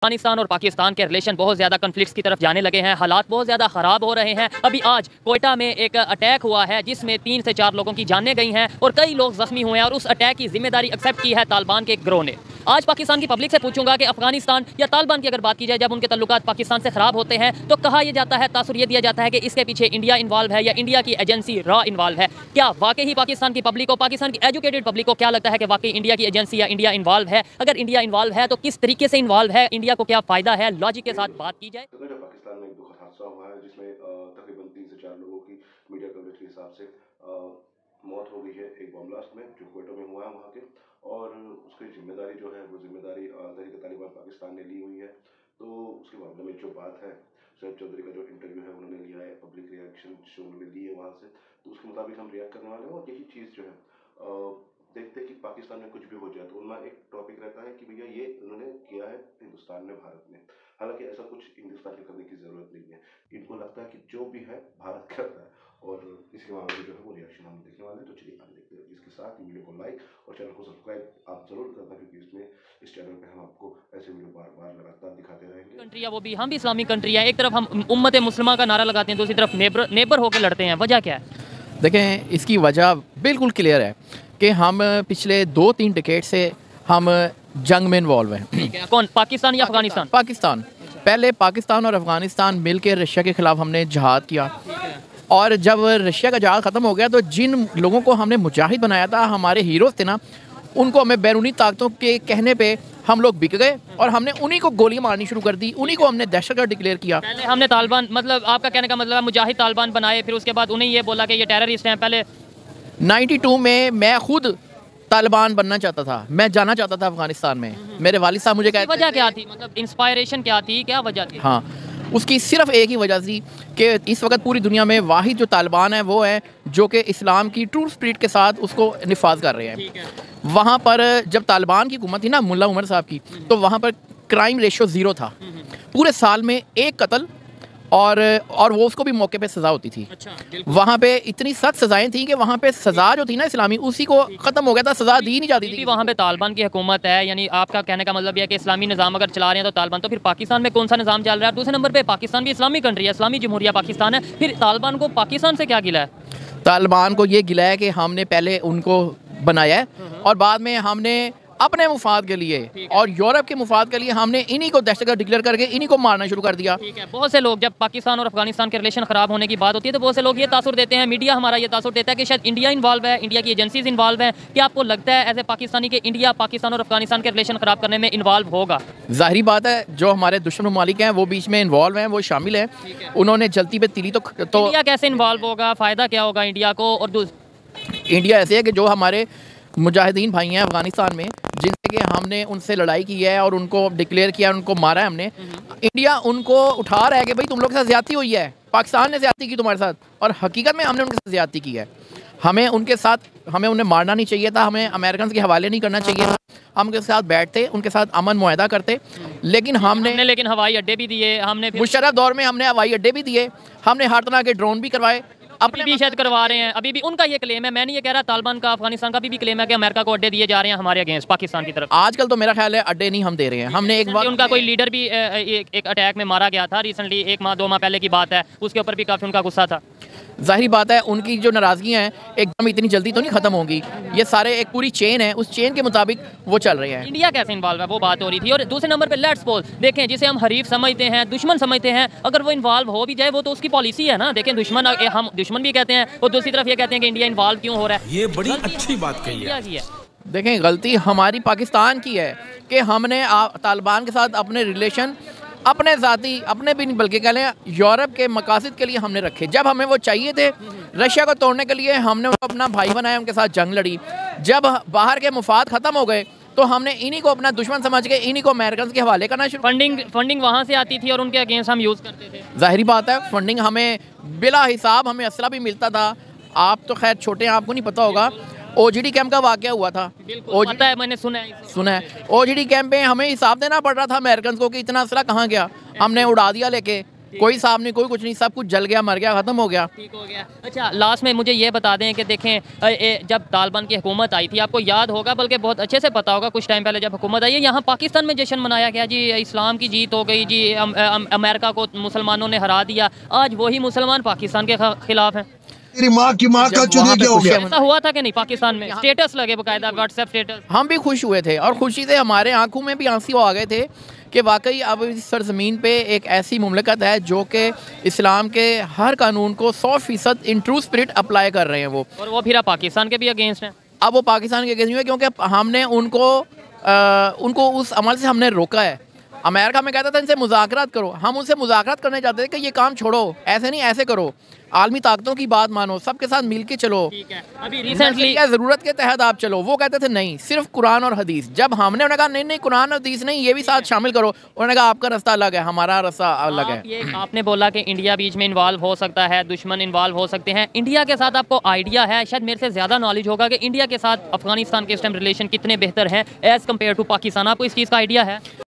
अफगानिस्तान और पाकिस्तान के रिलेशन बहुत ज़्यादा कन्फ्लिक्ट्स की तरफ जाने लगे हैं, हालात बहुत ज़्यादा ख़राब हो रहे हैं। अभी आज कोयटा में एक अटैक हुआ है जिसमें 3 से 4 लोगों की जानें गई हैं और कई लोग ज़ख्मी हुए हैं और उस अटैक की जिम्मेदारी एक्सेप्ट की है तालिबान के एक गिरोह ने। आज पाकिस्तान की पब्लिक से पूछूंगा कि अफगानिस्तान या तालिबान की अगर बात की जाए, जब उनके तल्लुकात पाकिस्तान से ख़राब होते हैं तो कहा यह जाता है, तासुर ये दिया जाता है कि इसके पीछे इंडिया इन्वॉल्व है या इंडिया की एजेंसी रॉ इन्वॉल्व है। क्या वाकई ही पाकिस्तान की पब्लिक को, पाकिस्तान की एजुकेटेड पब्लिक को क्या लगता है कि वाकई इंडिया की एजेंसी या इंडिया इन्वॉल्व है? अगर इंडिया इन्वॉल्व है तो किस तरीके से इन्वॉल्व है, इंडिया को क्या फ़ायदा है? लॉजिक के साथ बात की जाए। पाकिस्तान में एक दुखद हादसा हुआ है जिसमें तकरीबन 3 से 4 लोगों की मीडिया कवरेज के हिसाब से मौत हो गई है एक बम ब्लास्ट में जो क्वेटा में हुआ है वहाँ के, और उसकी जिम्मेदारी जो है वो जिम्मेदारी तहरीक तालिबान पाकिस्तान ने ली हुई है। तो उसके मामले में जो बात है, शोएब चौधरी का जो इंटरव्यू है उन्होंने लिया है, पब्लिक रिएक्शन जो उन्होंने लिए वहाँ से, तो उसके मुताबिक हम रिएक्ट करने वाले हैं। और यही चीज़ जो है देखते हैं कि पाकिस्तान में कुछ भी हो जाए तो उनमें एक टॉपिक रहता है कि भैया ये उन्होंने किया है हिंदुस्तान ने, भारत ने। हालांकि ऐसा कुछ हिंदुस्तान के करने की ज़रूरत नहीं है, इनको लगता है कि जो भी है भारत करता है, और इसके मामले में जो है वो रिएक्शन हम देखने वाले हैं। तो चलिए आगे देखते हैं। इसके साथ वीडियो को लाइक और चैनल को सब्सक्राइब आप जरूर करना, क्योंकि इसमें इस चैनल पे हम आपको ऐसे वीडियो बार बार लगातार दिखाते रहेंगे। कंट्री है वो भी, हम भी इस्लामिक कंट्री है। एक तरफ हम उम्मत मुस्लिमा का नारा लगाते हैं, दूसरी तरफ नेबर होकर लड़ते हैं। वजह क्या है? देखें, इसकी वजह बिल्कुल क्लियर है कि हम पिछले 2-3 डिकेड से हम जंग में इन्वॉल्व हैं। कौन, पाकिस्तान या अफगानिस्तान? पाकिस्तान। पहले पाकिस्तान और अफगानिस्तान मिलकर रशिया के खिलाफ हमने जहाद किया, और जब रशिया का जहाद ख़त्म हो गया तो जिन लोगों को हमने मुजाहिद बनाया था, हमारे हीरोज़ थे ना, उनको हमें बैरूनी ताकतों के कहने पे हम लोग बिक गए और हमने उन्हीं को गोलियां मारनी शुरू कर दी, उन्हीं को हमने दहशतगर्द डिक्लेयर किया। पहले हमने तालिबान, मतलब आपका कहने का मतलब मुजाहिद तालिबान बनाए, फिर उसके बाद उन्हें ये बोला कि ये टेररिस्ट हैं। पहले 92 में मैं खुद तालिबान बनना चाहता था, मैं जाना चाहता था अफगानिस्तान में। मेरे वालिद साहब मुझे कहते, वजह क्या थी, मतलब इंस्पायरेशन क्या थी, क्या वजह थी? हाँ, उसकी सिर्फ एक ही वजह थी कि इस वक्त पूरी दुनिया में वाहिद जो तालिबान है वो है जो कि इस्लाम की ट्रू स्पिरिट के साथ उसको निफाज कर रहे हैं। वहाँ पर जब तालिबान की हुकूमत थी ना, मुल्ला उमर साहब की, तो वहाँ पर क्राइम रेशियो 0 था। पूरे साल में 1 कत्ल, और वो उसको भी मौके पे सज़ा होती थी। अच्छा, वहाँ पे इतनी सख्त सज़ाएं थी कि वहाँ पे सज़ा जो थी ना इस्लामी, उसी को ख़त्म हो गया था, सज़ा दी नहीं जाती थी। वहाँ पे तालिबान की हुकूमत है, यानी आपका कहने का मतलब यह है कि इस्लामी निज़ाम अगर चला रहे हैं तो तालिबान, तो फिर पाकिस्तान में कौन सा निज़ाम चल रहा है? दूसरे नंबर पे पाकिस्तान भी इस्लामी कंट्री है, इस्लामी जमहूरिया पाकिस्तान है, फिर तालिबान को पाकिस्तान से क्या गिला है? तालिबान को ये गिला है कि हमने पहले उनको बनाया है और बाद में हमने अपने मुफाद के लिए और यूरोप के मुफाद के लिए हमने इन्हीं को दहशतगर्द डिक्लेयर करके इन्हीं को मारना शुरू कर दिया। ठीक है, बहुत से लोग, जब पाकिस्तान और अफगानिस्तान के रिलेशन खराब होने की बात होती है तो बहुत से लोग ये तासुर देते हैं, मीडिया हमारा ये तासुर देता है कि शायद इंडिया इन्वॉल्व है, इंडिया की एजेंसीज इन्वॉल्व हैं। क्या आपको लगता है एज ए पाकिस्तानी कि इंडिया पाकिस्तान और अफगानिस्तान के रिलेशन खराब करने में इन्वॉल्व होगा? जाहिर बात है, जो हमारे दुश्मन ममालिक हैं वो बीच में इन्वॉल्व हैं, वो शामिल हैं। उन्होंने जलती पे तिली तो इंडिया कैसे इन्वॉल्व होगा, फ़ायदा क्या होगा इंडिया को? और इंडिया ऐसे है कि जो हमारे मुजाहिदीन भाई हैं अफगानिस्तान में, जिनसे कि हमने उनसे लड़ाई की है और उनको डिक्लेयर किया, उनको मारा है हमने, इंडिया उनको उठा रहा है कि भाई तुम लोग के साथ ज़्यादती हुई है, पाकिस्तान ने ज़्यादती की तुम्हारे साथ, और हकीकत में हमने उनके साथ ज़्यादती की है। हमें उन्हें मारना नहीं चाहिए था, हमें अमेरिकन के हवाले नहीं करना चाहिए था, हम उनके साथ बैठते, उनके साथ अमन मुआहदा करते, लेकिन हमने हवाई अड्डे भी दिए, हमने मुशर्रफ दौर में हमने हवाई अड्डे भी दिए, हमने हर तरह के ड्रोन भी करवाए, अपने भी शायद करवा रहे हैं। अभी भी उनका ये क्लेम है, मैं नहीं ये कह रहा, तालिबान का, अफगानिस्तान का भी क्लेम है कि अमेरिका को अड्डे दिए जा रहे हैं हमारे अगेंस्ट पाकिस्तान की तरफ। आजकल तो मेरा ख्याल है अड्डे नहीं हम दे रहे हैं। हमने एक बार उनका कोई लीडर भी एक अटैक में मारा गया था रिसेंटली, 1 माह 2 माह पहले की बात है, उसके ऊपर भी काफ़ी उनका गुस्सा था। जाहिर बात है उनकी जो नाराज़गियाँ हैं एकदम इतनी जल्दी तो नहीं ख़त्म होंगी, ये सारे एक पूरी चेन है, उस चेन के मुताबिक वो चल रहे हैं। इंडिया कैसे इन्वॉल्व है वो बात हो रही थी। और दूसरे नंबर पे लेट्स सपोज देखें, जिसे हम हरीफ समझते हैं, दुश्मन समझते हैं, अगर वो इन्वॉल्व हो भी जाए वो तो उसकी पॉलिसी है ना। देखें, हम दुश्मन भी कहते हैं और दूसरी तरफ ये कहते हैं कि इंडिया इन्वॉल्व क्यों हो रहा है। ये बड़ी अच्छी बात कही है। देखें, गलती हमारी पाकिस्तान की है कि हमने तालिबान के साथ अपने रिलेशन अपने ज़ाती, अपने भी नहीं बल्कि कह लें यूरोप के मकासद के लिए हमने रखे। जब हमें वो चाहिए थे रशिया को तोड़ने के लिए, हमने उनको अपना भाई बनाया, उनके साथ जंग लड़ी। जब बाहर के मुफाद ख़त्म हो गए तो हमने इन्हीं को अपना दुश्मन समझ के इन्हीं को अमेरिकन के हवाले करना शुरू। फंडिंग वहाँ से आती थी और उनके अगेंस्ट हम यूज़ करते थे। जाहिर बात है, फंडिंग हमें बिला हिसाब, हमें असला भी मिलता था। आप तो खैर छोटे हैं, आपको नहीं पता होगा, ओजीडी कैंप का वाकया हुआ था। पता है, मैंने सुना है। ओजीडी कैंप में हमें हिसाब देना पड़ रहा था अमेरिकन को कि इतना असला कहाँ गया, हमने उड़ा दिया लेके। कोई साहब नहीं, कोई कुछ नहीं, सब कुछ जल गया, मर गया, ख़त्म हो गया। ठीक हो गया। अच्छा, लास्ट में मुझे ये बता दें कि देखें जब तालिबान की हुकूमत आई थी, आपको याद होगा, बल्कि बहुत अच्छे से पता होगा, कुछ टाइम पहले जब हुकूमत आई है, यहाँ पाकिस्तान में जश्न मनाया गया जी, इस्लाम की जीत हो गई जी, अमेरिका को मुसलमानों ने हरा दिया। आज वही मुसलमान पाकिस्तान के खिलाफ हैं। तेरी माँ की माँ का चुने क्या हो गया? ऐसा हुआ था कि नहीं पाकिस्तान में? स्टेटस लगे बकायदा, व्हाट्सएप स्टेटस। हम भी खुश हुए थे और खुशी से हमारे आंखों में भी आंसू आ गए थे कि वाकई अब इस सरजमीन पे एक ऐसी मुमलकत है जो कि इस्लाम के हर कानून को 100% इन ट्रू स्पिरिट अप्लाई कर रहे हैं वो, और वो फिर पाकिस्तान के भी अगेंस्ट हैं। अब वो पाकिस्तान के अगेंस्ट नहीं है क्योंकि हमने उनको उस अमल से हमने रोका है। अमेरिका में कहता था इनसे मुज़ाकरात करो, हम उनसे मुज़ाकरात करने चाहते थे कि ये काम छोड़ो, ऐसे नहीं ऐसे करो, आलमी ताकतों की बात मानो, सबके साथ मिल के चलो, ठीक है। अभी रिसेंटली ज़रूरत के तहत आप चलो। वो कहते थे नहीं, सिर्फ कुरान और हदीस। जब हमने उन्हें कहा नहीं नहीं कुरान और हदीस नहीं, ये भी साथ शामिल करो, उन्होंने कहा आपका रास्ता अलग है, हमारा रास्ता अलग है। ये आपने बोला कि इंडिया बीच में इन्वॉल्व हो सकता है, दुश्मन इन्वॉल्व हो सकते हैं। इंडिया के साथ आपको आइडिया है, शायद मेरे से ज़्यादा नॉलेज होगा, कि इंडिया के साथ अफगानिस्तान के इस टाइम रिलेशन कितने बेहतर हैं एज़ कम्पेयर टू पाकिस्तान? आपको इस चीज़ का आइडिया है?